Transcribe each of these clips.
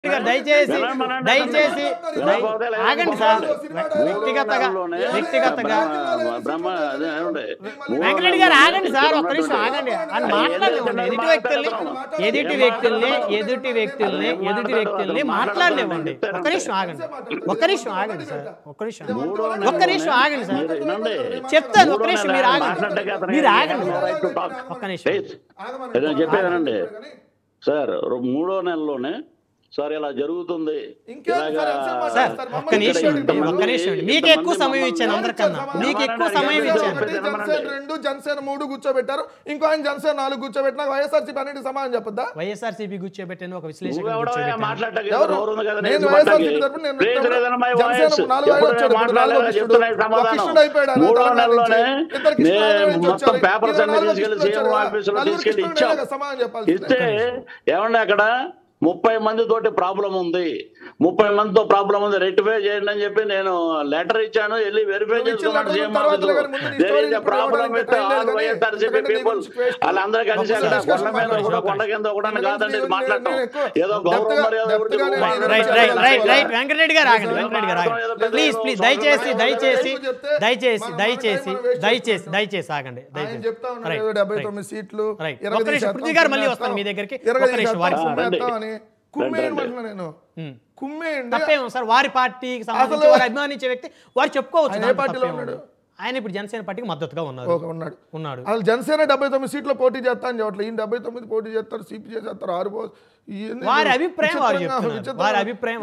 గారు దయచేసి దయచేసి ఆగండి సార్. వ్యక్తిగతంగా వెంకటరెడ్డి గారు ఆగండి సార్, ఒక్క నిమిషం ఆగండి అని మాట్లాడలేవండి. ఎదుటి వ్యక్తుల్ని మాట్లాడలేవండి. ఒక్క నిమిషం ఆగండి సార్, ఒక్క నిమిషం ఆగండి సార్, చెప్తాను. ఒక్క నిమిషం మీరు ఆగండి ఒక్క నిమిషం చెప్పేదానండి సార్. 3వ నెలలోనే సార్ ఇలా జరుగుతుంది. ఒక్క నిమిషం మీకు ఎక్కువ సమయం ఇచ్చాను, అందరికన్నా మీకు ఎక్కువ సమయం ఇచ్చాను. జనసేన 2 జనసేన 3 కూర్చోబెట్టారు, ఇంకో ఆయన జనసేన 4 కూర్చోబెట్టినా వైఎస్ఆర్సీపీ అన్నిటి సమానం చెప్పొద్దా? వైఎస్ఆర్సీపీ కూర్చోబెట్టాను ఒక విశ్లేషణ ఇస్తే ఏమన్నా అక్కడ 30 మంది తోటి ప్రాబ్లం ఉంది, 30 మందితో ప్రాబ్లం ఉంది, రెక్టిఫై చేయండి అని చెప్పి నేను లెటర్ ఇచ్చాను. వెళ్ళి వెరిఫై చేసుకున్నాను సీఎం ఆఫీస్ లో. Problem with all YSRCP people వాళ్ళందరూ కలిసి అక్కడ కొండ మీద కూడా కొండ కింద ఒకటి కాదండి ఇది మాట్లాడటం. ఏదో గౌరవం మర్యాద వెంకటరెడ్డి గారు ఆగండి, ప్లీజ్ దయచేసి ఆగండి. పృథ్వీ గారు మళ్ళీ వస్తాను మీ దగ్గరికి. తప్పేమో సార్, వారి పార్టీకి సంబంధించి వారు అభిమానించే వ్యక్తి వారు చెప్పుకోవచ్చు. ఆయన ఇప్పుడు జనసేన పార్టీకి మద్దతుగా ఉన్నాడు. వాళ్ళు జనసేన 79 సీట్లు పోటీ చేస్తా అని చెప్పట్లేదు. ఈయన 79 పోటీ చేస్తారు, సిపి చేస్తారు, 6 వారి అభిప్రాయం వారు చెప్తున్నారు. వారి అభిప్రాయం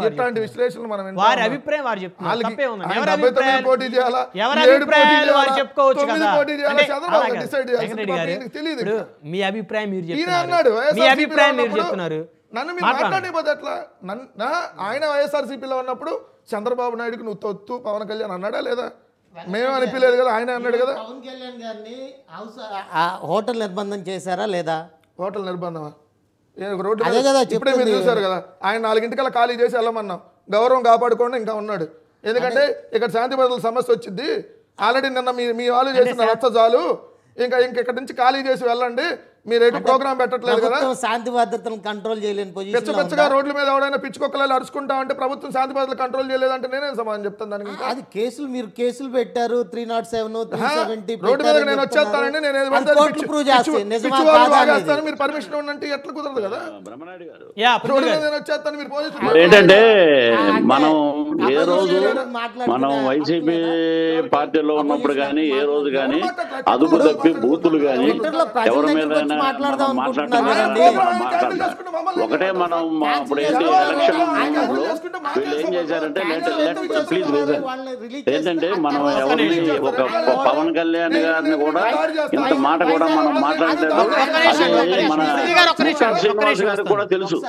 వారు చెప్తున్నారు. తప్పే ఉంది. ఎవరి అభిప్రాయాలు వారు చెప్పుకోవచ్చు కదా. మీ అభిప్రాయం మీరు చెప్తున్నారు. నన్ను మీరు మాట్లాడిపోతే ఎట్లా? ఆయన వైఎస్ఆర్సీపీలో ఉన్నప్పుడు చంద్రబాబు నాయుడుకి నువ్వు తొత్తు పవన్ కళ్యాణ్ అన్నాడా లేదా? మేము అనిపించలేదు కదా, ఆయన అన్నాడు కదా. పవన్ కళ్యాణ్ గారిని హోటల్ నిర్బంధం చేశారా లేదా? హోటల్ నిర్బంధమా? రోడ్డు ఇప్పుడే మీరు చూసారు కదా, ఆయన 4 ఖాళీ చేసి వెళ్ళమన్నాం. గౌరవం కాపాడుకోండి ఇంకా ఉన్నాడు. ఎందుకంటే ఇక్కడ శాంతి భద్రతల సమస్య వచ్చింది. ఆల్రెడీ నిన్న మీ వాళ్ళు చేసిన రచ్చ చాలు, ఇంకా ఇక్కడ నుంచి ఖాళీ చేసి వెళ్ళండి, మీరు ఎటు ప్రోగ్రామ్ పెట్టట్లేదు కదా. శాంతి భద్రతలను కంట్రోల్ చేయలేని పిచ్చగా రోడ్ల మీద ఎవడైనా పిచ్చుకొక్కలు అరుచుకుంటా అంటే ప్రభుత్వం శాంతి భద్రతలు కంట్రోల్ చేయలేదంటే నేనే సమాధానం చెప్తాను దానికి. అది మీరు కేసులు పెట్టారు 307 370. రోడ్డు మీద నేను వచ్చేస్తానండి, నేను మీరు పర్మిషన్ ఉండంటే ఎట్లా కుదరదు కదా. రోడ్డు మీద నేను వచ్చేస్తాను, మీరు పోలీసులు ఏంటంటే మనం ఏ రోజు మనం వైసీపీ పార్టీలో ఉన్నప్పుడు కానీ ఏ రోజు కానీ అదుపు తప్పి బూతులు కానీ ఎవరి మీద ఒకటే మనం ఇప్పుడు ఏంటి ఎలక్షన్ వీళ్ళు ఏం చేశారంటే ప్లీజ్ ఏంటంటే మనం ఎవరిని ఒక పవన్ కళ్యాణ్ గారిని కూడా ఇంత మాట కూడా మనం మాట్లాడలేదు. మన శ్రీనివాస్ గారికి కూడా తెలుసు.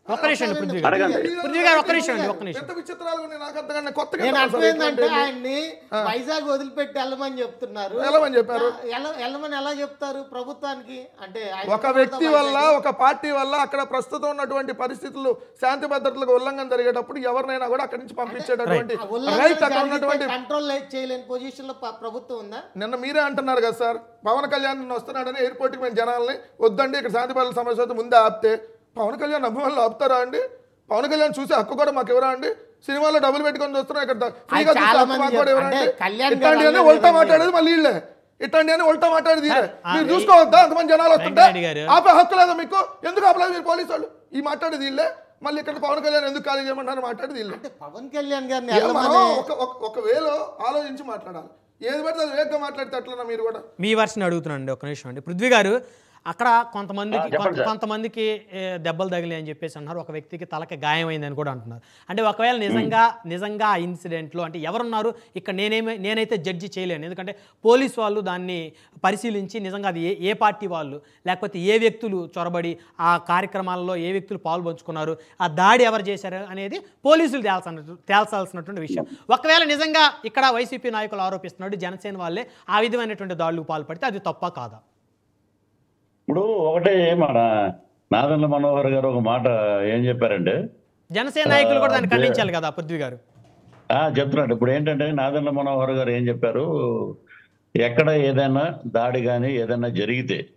వైజాగ్ వదిలిపెట్టి వెళ్ళమని చెప్తున్నారు. వెళ్ళమని ఎలా చెప్తారు ప్రభుత్వానికి? అంటే ఒక వ్యక్తి వల్ల ఒక పార్టీ వల్ల అక్కడ ప్రస్తుతం ఉన్నటువంటి పరిస్థితులు శాంతి భద్రతలకు ఉల్లంఘన జరిగేటప్పుడు ఎవరినైనా కూడా అక్కడి నుంచి పంపించేటటువంటి కంట్రోల్ చేయలేని పొజిషన్ లో ప్రభుత్వం ఉందా? నిన్న మీరే అంటున్నారు కదా సార్, పవన్ కళ్యాణ్ వస్తున్నాడని ఎయిర్పోర్ట్ కి మేము జనాల్ని వద్దండి ఇక్కడ శాంతి భద్రతల సమస్య ముందే ఆపితే పవన్ కళ్యాణ్ అభిమానులు ఆపుతారా అండి? పవన్ కళ్యాణ్ చూసే హక్కు కూడా మాకు ఎవరా అండి? సినిమాలో డబ్బులు పెట్టుకొని చూస్తున్నాం, ఇక్కడ ఫ్రీగా చూసే హక్కు మాకు కూడా ఎవరండి? ఇట్లాంటి అని ఉల్టా మాట్లాడేది మళ్ళీ వీళ్ళే, ఇట్లాంటి అని ఉల్టా మాట్లాడేది మీరు చూసుకోవద్దా? అంతమంది జనాలు వస్తుంటే ఆపే హక్కు లేదా మీకు? ఎందుకు ఆపలేదు మీరు పోలీసు వాళ్ళు? ఈ మాట్లాడేది వీళ్ళే, మళ్ళీ ఇక్కడ పవన్ కళ్యాణ్ ఎందుకు ఖాళీ చేయమంటారు మాట్లాడేది వీళ్ళే. పవన్ కళ్యాణ్ గారిని ఒక వేలో ఆలోచించి మాట్లాడాలి. ఏది పడితే అది వేగంగా మాట్లాడితే అట్లన్నా మీరు కూడా. మీ వర్షన్ అడుగుతున్నాండి, ఒక నిమిషం అండి. పృథ్వీ గారు అక్కడ కొంతమందికి దెబ్బలు తగిలి అని చెప్పేసి అన్నారు, ఒక వ్యక్తికి తలకి గాయమైందని కూడా అంటున్నారు. అంటే ఒకవేళ నిజంగా ఆ ఇన్సిడెంట్లో అంటే ఎవరున్నారు ఇక్కడ నేనైతే జడ్జి చేయలేను. ఎందుకంటే పోలీసు వాళ్ళు దాన్ని పరిశీలించి నిజంగా అది ఏ పార్టీ వాళ్ళు లేకపోతే ఏ వ్యక్తులు చొరబడి ఆ కార్యక్రమాలలో ఏ వ్యక్తులు పాల్పంచుకున్నారు, ఆ దాడి ఎవరు చేశారు అనేది పోలీసులు తేల్చాల్సినటువంటి విషయం. ఒకవేళ నిజంగా ఇక్కడ వైసీపీ నాయకులు ఆరోపిస్తున్నాడు జనసేన వాళ్ళే ఆ విధమైనటువంటి దాడులకు పాల్పడితే అది తప్ప కాదా? ఇప్పుడు ఒకటే మన నాదెండ్ల మనోహర్ గారు ఒక మాట ఏం చెప్పారంటే, జనసేన నాయకులు కూడా దాన్ని ఖండించాలి కదా పృథ్వీ గారు. చెప్తున్నాడు. ఇప్పుడు ఏంటంటే నాదెండ్ల మనోహర్ గారు ఏం చెప్పారు, ఎక్కడ ఏదైనా దాడి కానీ ఏదైనా జరిగితే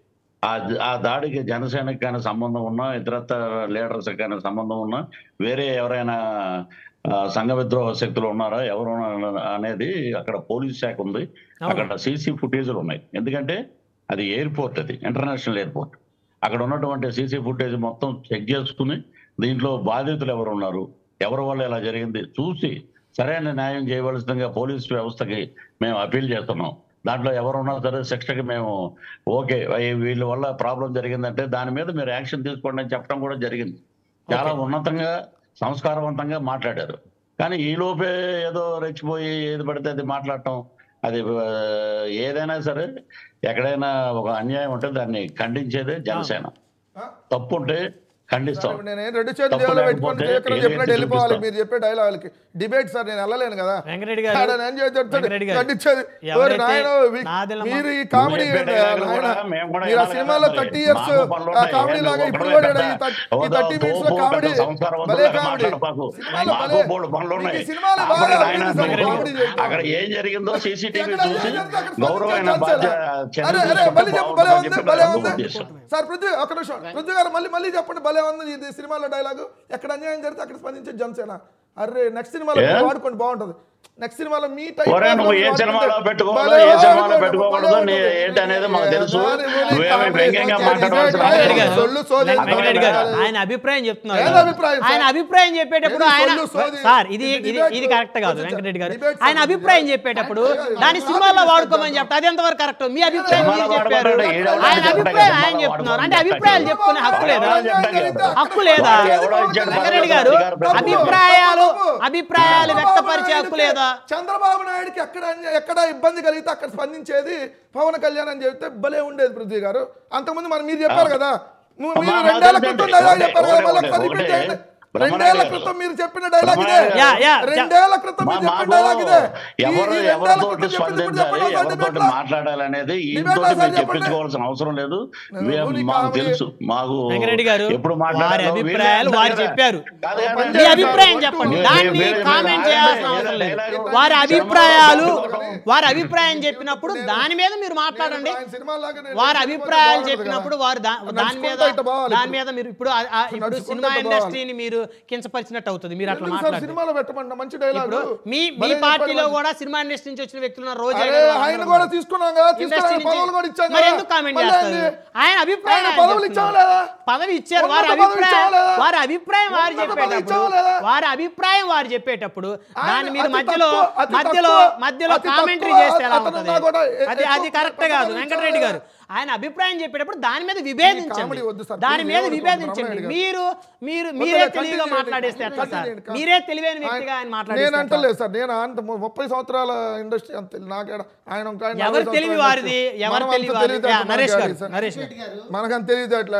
ఆ దాడికి జనసేనకి కానీ సంబంధం ఉన్నా, ఇతరత్ర లీడర్స్ కానీ సంబంధం ఉన్నా, వేరే ఎవరైనా సంఘ విద్రోహ శక్తులు ఉన్నారా ఎవరు అనేది అక్కడ పోలీస్ శాఖ ఉంది, అక్కడ సీసీ ఫుటేజ్లు ఉన్నాయి. ఎందుకంటే అది ఎయిర్పోర్ట్, అది ఇంటర్నేషనల్ ఎయిర్పోర్ట్. అక్కడ ఉన్నటువంటి సీసీ ఫుటేజ్ మొత్తం చెక్ చేసుకుని దీంట్లో బాధితులు ఎవరు ఉన్నారు, ఎవరి వల్ల ఇలా జరిగింది చూసి సరైన న్యాయం చేయవలసిందిగా పోలీస్ వ్యవస్థకి మేము అపీల్ చేస్తున్నాం. దాంట్లో ఎవరున్నా సరే శిక్షకి మేము ఓకే, వీళ్ళ వల్ల ప్రాబ్లం జరిగిందంటే దాని మీద మీరు యాక్షన్ తీసుకోండి అని చెప్పడం కూడా జరిగింది. చాలా ఉన్నతంగా సంస్కారవంతంగా మాట్లాడారు. కానీ ఈ లోపే ఏదో రెచ్చిపోయి ఏది పడితే అది మాట్లాడటం, అది ఏదైనా సరే ఎక్కడైనా ఒక అన్యాయం ఉంటే దాన్ని ఖండించేదే జనసేన. తప్పు ఉంటే ఖండిస్తాం. నేను రెండు చేతులు దేవులో పెట్టుకొని చెప్పినట్టు వెళ్ళిపోవాలి. మీరు చెప్పే డైలాగులకి డిబేట్ సార్ నేను వెళ్ళలేను కదా. మీరు ఈ కామెడీ మీరు ఆ సినిమాలో 30 years కామెడీ లాగా ఇప్పుడు కూడా ఈ 30 minutes లో కామెడీ భలే కామెడీ అక్కడ ఏం జరిగిందో సీసీటీవీ చూసి సార్ పృథ్వీ ఒక నిమిషం, పృథ్వీ గారు మళ్ళీ చెప్పండి. భలే ఉంది ఇది సినిమాలో డైలాగు. ఎక్కడ అన్యాయం జరిగితే అక్కడ స్పందించే జనసేన. అరే నెక్స్ట్ సినిమాలో వాడుకోండి బాగుంటది. నెక్స్ట్ సినిమాలో మీ నువ్వు ఏ సినిమాలో పెట్టుకోవాలో ఏ సినిమాలో పెట్టుకోకూడదు ఏంటి అనేది మాకు తెలుసు. ఆయన అభిప్రాయం చెప్తున్నారు. ఆయన అభిప్రాయం చెప్పేటప్పుడు ఆయన సార్ ఇది కరెక్ట్ కాదు వెంకటరెడ్డి గారు. ఆయన అభిప్రాయం చెప్పేటప్పుడు దాని సినిమాలో వాడుకోమని చెప్తారు. అది ఎంతవరకు కరెక్ట్? మీ అభిప్రాయం మీరు చెప్పారు, ఆయన అభిప్రాయం ఆయన చెప్తున్నారు. అంటే అభిప్రాయాలు చెప్పుకునే హక్కు లేదా? హక్కు లేదా వెంకటరెడ్డి గారు? అభిప్రాయాలు వ్యక్తపరిచే హక్కు లేదా? చంద్రబాబు నాయుడుకి ఎక్కడ ఇబ్బంది కలిగితే అక్కడ స్పందించేది పవన్ కళ్యాణ్ అని చెప్తే భలే ఉండేది పృథ్వీ గారు. అంతకుముందు మీరు చెప్పారు కదా, మీరు 2 ఏళ్ల క్రితం డైలాగ్ చెప్పారు కదా, మళ్ళీ ఒకసారి రిపీట్ చేయండి. 2 ఏళ్ల క్రితం మీరు చెప్పిన డైలాగ్ ఇదే. 2 ఏళ్ల క్రితం మీరు చెప్పిన డైలాగ్ ఇదే. ఎవరితోటి మాట్లాడాలనేది ఈయనతోటి చెప్పించుకోవాల్సిన అవసరం లేదు. మాకు తెలుసు. మాకు ఎప్పుడు వారి అభిప్రాయాలు వారు చెప్పారు. మీ అభిప్రాయం చెప్పండి, దాన్ని కామెంట్ చేయాల్సిన అవసరం లేదు. వారి అభిప్రాయం చెప్పినప్పుడు దాని మీద మీరు మాట్లాడండి. వారి అభిప్రాయాలు చెప్పినప్పుడు వారు దాని మీద మీరు ఇప్పుడు సినిమా ఇండస్ట్రీని మీరు కించపరిచినట్టు అవుతుంది. మీరు అట్లా మాట్లాడారు. మీ పార్టీలో కూడా సినిమా ఇండస్ట్రీ నుంచి వచ్చిన వ్యక్తులు రోజు ఎందుకు కామెంట్ చేస్తారు? ఆయన అభిప్రాయం పదవి ఇచ్చారు. వారి అభిప్రాయం వారు చెప్పేటప్పుడు దాన్ని మీరు మధ్యలో కామెంటరీ చేస్తే ఎలా ఉంటుంది? అది కరెక్ట్ కాదు వెంకటరెడ్డి గారు. ఆయన అభిప్రాయం చెప్పేటప్పుడు దాని మీద విభేదించండి. మీరే తెలివిగా మాట్లాడేస్తే ఎట్లా సార్? మీరే తెలివైన వ్యక్తిగా ఆయన మాట్లాడేస్తారు. అంటలేదు సార్, నేను 30 సంవత్సరాల ఇండస్ట్రీ ఎవరు తెలివి వారిది, ఎవరు తెలివి నరేష్ గారు. మనకంత తెలియదు అట్లా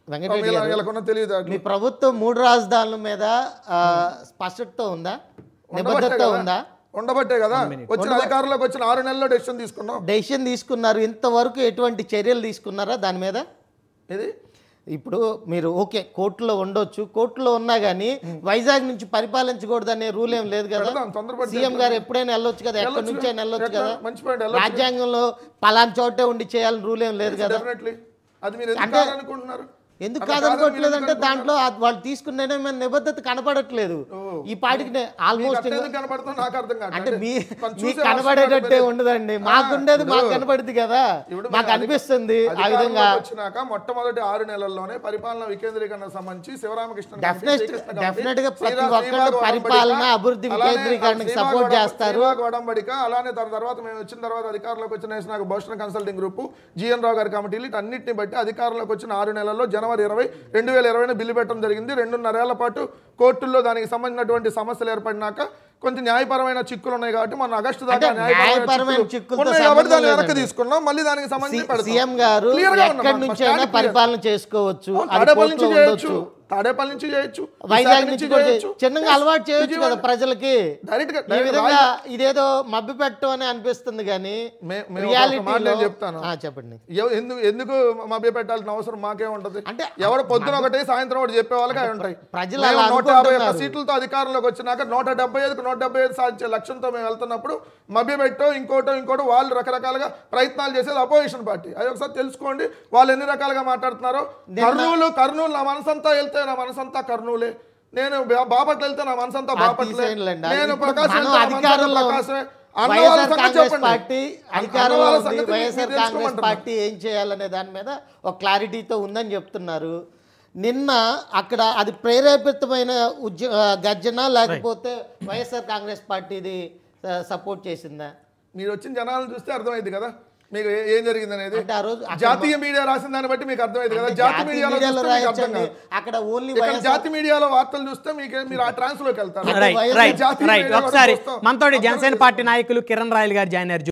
మీ ప్రభుత్వం 3 రాజధానుల మీద స్పష్టత ఉందా, నిబద్ధత ఉందా? ఉండబట్టే కదా వచ్చిన అధికారంలోకి వచ్చిన 6 నెలల్లో డెసిషన్ తీసుకున్నారు. ఇంతవరకు ఎటువంటి చర్యలు తీసుకున్నారా దాని మీద? ఇది ఇప్పుడు మీరు ఓకే కోర్టులో ఉండొచ్చు, కోర్టులో ఉన్నా కానీ వైజాగ్ నుంచి పరిపాలించకూడదు అనే రూల్ ఏం లేదు కదా. సీఎం గారు ఎప్పుడైనా వెళ్ళొచ్చు కదా, ఎక్కడి నుంచి అయినా వెళ్ళొచ్చు కదా. రాజ్యాంగంలో పలానా చోటే ఉండి చేయాలని రూల్ ఏం లేదు కదా. అంటే అనుకుంటున్నారు ఎందుకు కాదనుకోవట్లేదంటే దాంట్లో వాళ్ళు తీసుకునే నిబద్ధత కనపడట్లేదు. ఈ పాటికి ఆల్మోస్ట్ అంటే మీ కనపడేటట్టే ఉండదండి. మాకుండేది మాకు కనపడుతుంది కదా, మాకు అనిపిస్తుంది ఆ విధంగా. మొట్టమొదటి 6 నెలల్లోనే పరిపాలన వికేంద్రీకరణ సంబంధించి శివరామకృష్ణ డెఫినెట్ గా ప్రతి ఒక్కళ్ళు పరిపాలన అభివృద్ధి వికేంద్రీకరణకు సపోర్ట్ చేస్తారు. వడంబడిక అలానే దాని తర్వాత మేము వచ్చిన తర్వాత అధికారంలోకి వచ్చిన నాకు Bhushan consulting group, GN Rao గారి కమిటీలు అన్నింటిని బట్టి అధికారంలోకి వచ్చిన 6 నెలల్లో జనవరి 20, 2020 బిల్లు పెట్టడం జరిగింది. 2.5 ఏళ్ల పాటు కోర్టుల్లో దానికి సంబంధించినటువంటి సమస్యలు ఏర్పడినాక కొంచెం న్యాయపరమైన చిక్కులు ఉన్నాయి కాబట్టి మనం ఆగస్టు దాకా న్యాయపరమైన చిక్కులు దాన్ని వెనక్కి తీసుకున్నాం. మళ్ళీ దానికి సంబంధించి సీఎం గారు ఎక్కడి నుంచి అయినా పరిపాలన చేసుకోవచ్చు, తాడేపల్లి నుంచి చేయొచ్చు, వైజాగ్ నుంచి చిన్నగా అలవాటు చేయొచ్చు కదా ప్రజలకి. డైరెక్ట్ గా ఈ విధంగా ఇదేదో మబ్బి పెట్టడం అని అనిపిస్తుంది కానీ చెప్తాను. చెప్పండి, ఎందుకు మభ్య పెట్టాల్సిన అవసరం మాకే ఉంటది? అంటే ఎవరు పొద్దున ఒకటి సాయంత్రం ఒకటి చెప్పే వాళ్ళకి అవి ఉంటాయి. ప్రజలు 151 సీట్లతో అధికారంలోకి వచ్చినాక 175 సాధించే లక్ష్యంతో మేము వెళ్తున్నప్పుడు మభ్య పెట్టో ఇంకోటో వాళ్ళు రకరకాలుగా ప్రయత్నాలు చేసేది అపోజిషన్ పార్టీ. అది ఒకసారి తెలుసుకోండి వాళ్ళు ఎన్ని రకాలుగా మాట్లాడుతున్నారో. కర్నూలు నా మనసంతా వెళ్తే నా మనసంతా కర్నూలే, నేను బాపట్ల వెళ్తే నా మనసంతా బాపట్లే, నేను ప్రకాశం వైఎస్ఆర్ కాంగ్రెస్ పార్టీ ఏం చేయాలనే దాని మీద ఒక క్లారిటీతో ఉందని చెప్తున్నారు. నిన్న అక్కడ అది ప్రేరేపితమైన గర్జన లేకపోతే వైఎస్ఆర్ కాంగ్రెస్ పార్టీది సపోర్ట్ చేసిందా? మీరు వచ్చిన జనాలను చూస్తే అర్థమైంది కదా మీకు ఏం జరిగింది అనేది. జాతీయ మీడియా రాసిన దాన్ని బట్టి మీకు అర్థమైంది కదా. జాతీయ మీడియాలో అక్కడ ఓన్లీ జాతీయ మీడియాలో వార్తలు చూస్తే మీరు ఆ ట్రాన్స్ లోకి వెళ్తారు. ఒకసారి మనతోటి జనసేన పార్టీ నాయకులు కిరణ్ రాయల్ గారు జాయిన్ అయ్యారు.